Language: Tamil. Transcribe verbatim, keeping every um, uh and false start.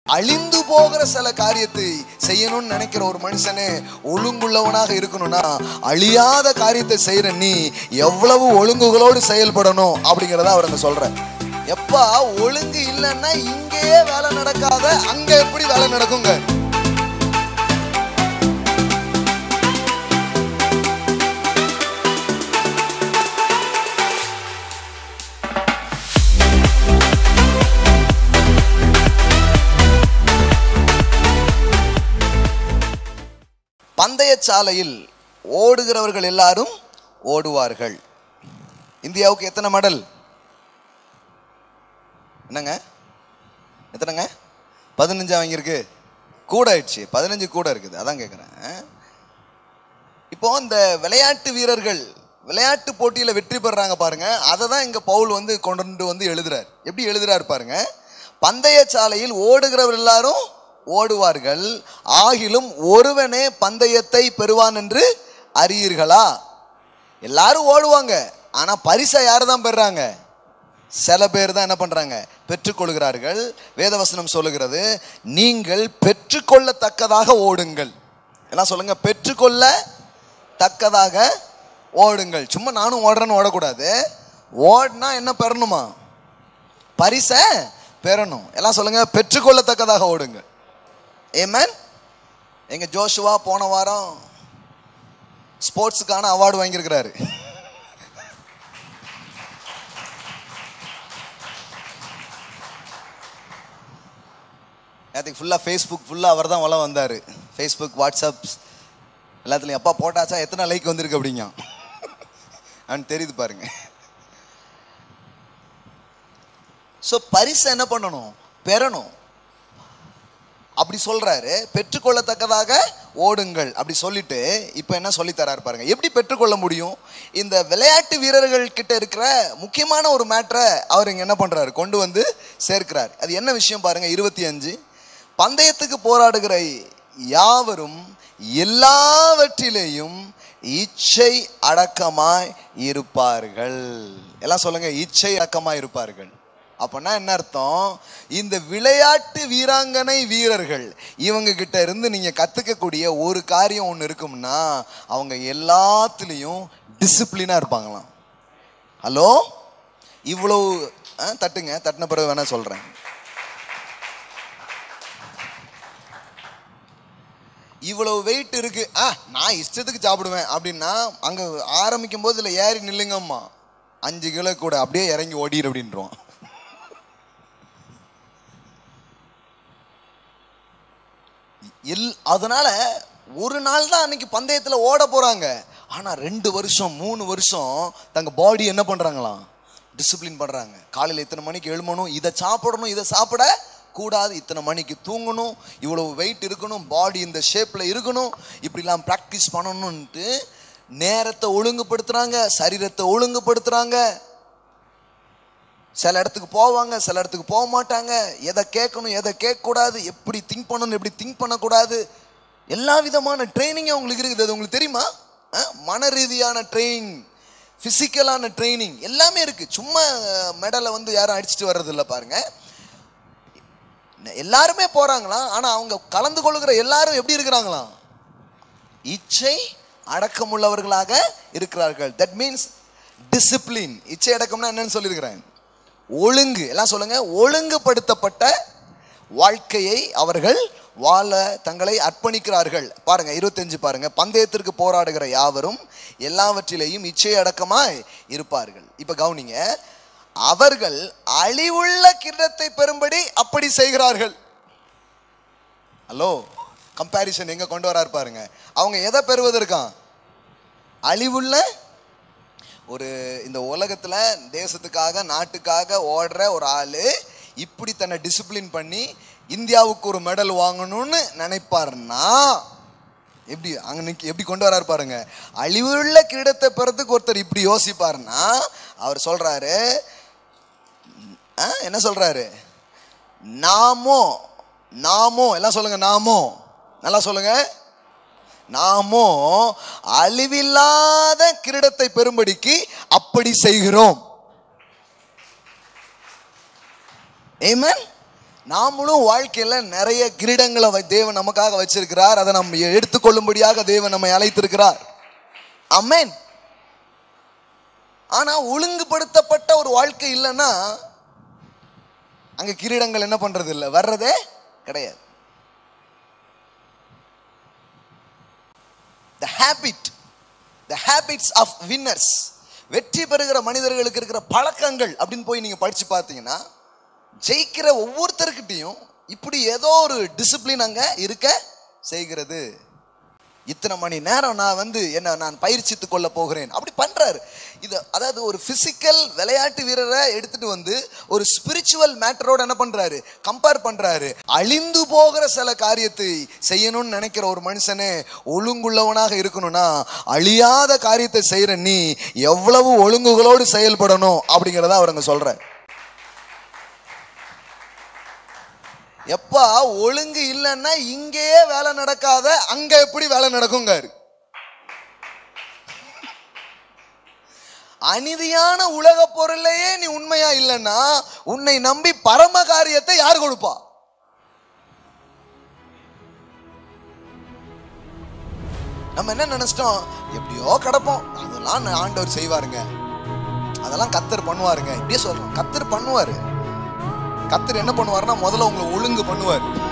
அழிந்து போகிற சில காரியத்தை செய்யணும்னு நினைக்கிற ஒரு மனுஷனே ஒழுங்குள்ளவனாக இருக்கணும்னா அழியாத காரியத்தை செய்யற நீ எவ்வளவு ஒழுங்குகளோடு செயல்படணும் அப்படிங்கிறத அவர் அங்க சொல்ற. எப்பா ஒழுங்கு இல்லைன்னா இங்கேயே வேலை நடக்காத, அங்க எப்படி வேலை நடக்குங்க? பந்தய சாலையில் ஓடுகிறவர்கள் எல்லாரும் ஓடுவார்கள். இந்தியாவுக்கு எத்தனை மெடல்? என்னங்க எத்தனைங்க? பதினஞ்சு வாங்கியிருக்கு. கூட ஆயிடுச்சு, பதினஞ்சு கூட இருக்குது. அதான் கேட்குறேன். இப்போ இந்த விளையாட்டு வீரர்கள் விளையாட்டு போட்டியில் வெற்றி பெறாங்க பாருங்க, அதை தான் இங்கே பவுல் வந்து கொண்டு வந்து எழுதுறார். எப்படி எழுதுறாரு பாருங்க. பந்தய சாலையில் ஓடுகிறவர் எல்லாரும் ஓடுவார்கள், ஆகிலும் ஒருவனே பந்தயத்தை பெறுவான் என்று அறியீர்களா? எல்லாரும் ஓடுவாங்க, ஆனா பரிசை யாரு தான் பெறாங்க? சில பேர் தான் என்ன பண்றாங்க? பெற்றுக்கொள்கிறார்கள். வேதவசனம் சொல்லுகிறது, நீங்கள் பெற்றுக்கொள்ளத்தக்கதாக ஓடுங்கள். எல்லாம் சொல்லுங்க, பெற்றுக்கொள்ள தக்கதாக ஓடுங்கள். சும்மா நானும் ஓடுறேன்னு ஓடக்கூடாது. ஓடுனா என்ன பெறணுமா? பரிசை பெறணும். எல்லாம் சொல்லுங்க, பெற்றுக்கொள்ளத்தக்கதாக ஓடுங்க. ஆமென். எங்க ஜோஷுவா போன வாரம் ஸ்போர்ட்ஸுக்கான அவார்டு வாங்கியிருக்கிறாரு. நேற்றுக்கு ஃபுல்லாக ஃபேஸ்புக் ஃபுல்லாக அவர் தான் வளம் வந்தார். ஃபேஸ்புக், வாட்ஸ்அப் எல்லாத்துலையும் அப்பா போட்டாச்சா எத்தனை லைக் வந்திருக்கு அப்படிங்க அவன் தெரியுது பாருங்க. ஸோ பரிசு என்ன பண்ணணும்? பெறணும். அப்படி சொல்றாரு, பெற்றுக்கொள்ளத்தக்கதாக ஓடுங்கள் அப்படி சொல்லிட்டு இப்போ என்ன சொல்லி தராரு பாருங்க. எப்படி பெற்றுக்கொள்ள முடியும்? இந்த விளையாட்டு வீரர்கள் கிட்ட இருக்கிற முக்கியமான ஒரு மேட்டரை அவர் இங்க என்ன பண்றாரு? கொண்டு வந்து சேர்க்கிறார். அது என்ன விஷயம் பாருங்க. இருபத்தி அஞ்சு, பந்தயத்துக்கு போராடுகிற யாவரும் எல்லாவற்றிலேயும் இச்சை அடக்கமாய் இருப்பார்கள். எல்லாம் சொல்லுங்க, இச்சை அடக்கமாய் இருப்பார்கள். அப்படின்னா என்ன அர்த்தம்? இந்த விளையாட்டு வீராங்கனை வீரர்கள் இவங்க கிட்ட இருந்து நீங்க கத்துக்கக்கூடிய ஒரு காரியம் ஒன்று இருக்கும்னா, அவங்க எல்லாத்துலேயும் டிசிப்ளினா இருப்பாங்களாம். ஹலோ, இவ்வளவு தட்டுங்க, தட்டின பிறகு வேணா சொல்றேன். இவ்வளவு வெயிட் இருக்கு, ஆ நான் இஷ்டத்துக்கு சாப்பிடுவேன் அப்படின்னா அங்க ஆரம்பிக்கும் போது இதுல ஏறி நில்லுங்கம்மா, அஞ்சு கிலோ கூட அப்படியே இறங்கி ஓடிடு அப்படின்றோம். அதனால ஒரு நாள் தான் அன்னைக்கு பந்தயத்துல ஓட போறாங்க. ஆனா ரெண்டு வருஷம் மூணு வருஷம் தங்க பாடி என்ன பண்றாங்களாம்? டிசிப்ளின் பண்றாங்க. காலையில இத்தனை மணிக்கு எழுமணும், இதை சாப்பிடணும், இதை சாப்பிட கூடாது, இத்தனை மணிக்கு தூங்கணும், இவ்வளவு வெயிட் இருக்கணும், பாடி இந்த ஷேப்ல இருக்கணும், இப்படிலாம் பிராக்டிஸ் பண்ணணும்ட்டு நேரத்தை ஒழுங்குபடுத்துறாங்க, சரீரத்தை ஒழுங்குபடுத்துறாங்க. சில இடத்துக்கு போவாங்க, சில இடத்துக்கு போக மாட்டாங்க. எதை கேட்கணும், எதை கேட்கக்கூடாது, எப்படி திங்க் பண்ணணும், எப்படி திங்க் பண்ணக்கூடாது, எல்லா விதமான ட்ரைனிங் அவங்களுக்கு இருக்குது. அது உங்களுக்கு தெரியுமா? மன ரீதியான ட்ரைனிங், பிசிக்கலான ட்ரைனிங் எல்லாமே இருக்கு. சும்மா மெடலை வந்து யாரும் அடிச்சுட்டு வர்றது இல்லை பாருங்க. எல்லாருமே போறாங்களா, ஆனா அவங்க கலந்து கொள்ளுகிற எல்லாரும் எப்படி இருக்கிறாங்களா? இச்சை அடக்கமுள்ளவர்களாக இருக்கிறார்கள். That means discipline. இச்சை அடக்கம்னா என்னன்னு சொல்லியிருக்கிறேன்? ஒழுங்கு. எல்லாம் சொல்லுங்க, ஒழுங்குபடுத்தப்பட்ட வாழ்க்கையை அவர்கள் வாழ தங்களை அர்ப்பணிக்கிறார்கள். பாருங்க இருபத்தஞ்சு பாருங்க. பந்தயத்திற்கு போராடுகிற யாவரும் எல்லாவற்றிலேயும் இச்சை அடக்கமாய் இருப்பார்கள். இப்ப கவனிங்க, அவர்கள் அழிவுள்ள கிரீடத்தை பெறும்படி அப்படி செய்கிறார்கள். ஹலோ, கம்பேரிசன் எங்க கொண்டு வராரு பாருங்க. அவங்க எதை பெறுவதற்கான்? அழிவுள்ள ஒரு இந்த உலகத்துல தேசத்துக்காக நாட்டுக்காக ஓடுற ஒரு ஆளு இப்படி தன்னை டிசிப்ளின் பண்ணி இந்தியாவுக்கு ஒரு மெடல் வாங்கணும்னு நினைப்பாருன்னா எப்படி அங்க எப்படி கொண்டு வராரு பாருங்க. அழிவுள்ள கிரீடத்தை பெறதுக்கு ஒருத்தர் இப்படி யோசிப்பாருன்னா அவர் சொல்றாரு, என்ன சொல்றாரு? நாமோ நாமோ எல்லாம் சொல்லுங்க, நாமோ நல்லா சொல்லுங்க, நாமோ அழிவில்லாத கிரீடத்தை பெறும்படிக்கு அப்படி செய்கிறோம். ஆமென். நாமளும் வாழ்க்கையில நிறைய கிரீடங்களை தேவன் நமக்காக வச்சிருக்கிறார். அதை நம்ம எடுத்துக்கொள்ளும்படியாக தேவன் நம்மை அழைத்திருக்கிறார். ஆமென். ஆனா ஒழுங்குபடுத்தப்பட்ட ஒரு வாழ்க்கை இல்லைன்னா அங்க கிரீடங்கள் என்ன பண்றது இல்லை, வர்றதே கிடையாது. The habit, the habits of winners, வெற்றி பெறுகிற மனிதர்களுக்கு இருக்கிற பழக்கங்கள் அப்படின்னு போய் நீங்க படிச்சு பார்த்தீங்கன்னா, ஜெயிக்கிற ஒவ்வொருத்தருக்கிட்டையும் இப்படி ஏதோ ஒரு டிசிப்ளின் அங்க இருக்க செய்கிறது. இத்தனை மணி நேரம் நான் வந்து என்ன நான் பயிற்சித்து கொள்ள போகிறேன் அப்படி பண்றாரு. இது அதாவது ஒரு பிசிக்கல் விளையாட்டு வீரரை எடுத்துட்டு வந்து ஒரு ஸ்பிரிச்சுவல் மேட்டரோட என்ன பண்றாரு, கம்பேர் பண்றாரு. அழிந்து போகிற சில காரியத்தை செய்யணும்னு நினைக்கிற ஒரு மனுஷனே ஒழுங்குள்ளவனாக இருக்கணும்னா, அழியாத காரியத்தை செய்யற நீ எவ்வளவு ஒழுங்குகளோடு செயல்படணும் அப்படிங்கிறத அவருங்க சொல்ற. எப்பா ஒழுங்கு இல்லைன்னா இங்கேயே வேலை நடக்காத, அங்க எப்படி வேலை நடக்குங்க? அநீதியான உலக பொருளையே நீ உண்மையா இல்லைன்னா உன்னை நம்பி பரம காரியத்தை யார் கொடுப்பா? நம்ம என்ன நினைச்சிட்டோம், எப்படியோ கிடப்போம், அதெல்லாம் ஆண்டவர் செய்வாருங்க, அதெல்லாம் கத்தர் பண்ணுவாருங்க, இப்படியே சொல்றோம். கத்தர் பண்ணுவாரு. கத்தர் என்ன பண்ணுவாருன்னா முதல்ல உங்களை ஒழுங்கு பண்ணுவார்.